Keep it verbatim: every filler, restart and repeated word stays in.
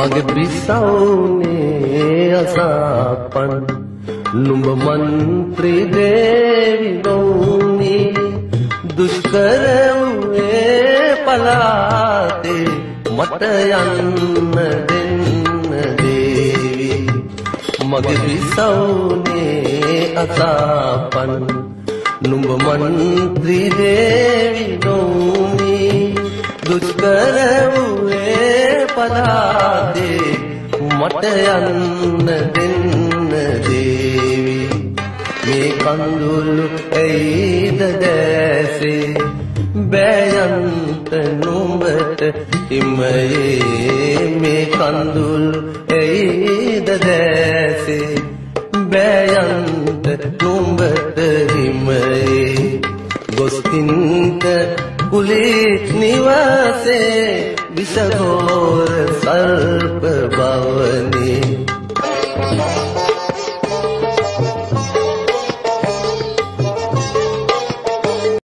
මගේ බිසවුනේ අසපන් නුඹ මන්ත්‍රී දේවි නොවුනි දුෂ්කර වූයේ පලාතේ මට යන්න දෙන්න දේවි මගේ බිසවුනේ අසපන් නුඹ මන්ත්‍රී දේවි නොවුනි දුෂ්කර වූයේ පලාතේ මට යන්න දෙන්න දේවි මේ කඳුළු ඇයිද දැසේ බෑයන්ත නුඹට හිමයේ මේ කඳුළු ඇයිද දැසේ බෑයන්ත නුඹට හිමයේ ගොස්තින්ට කුලීත් නිවාසේ විසගෝර සර්ප භවනි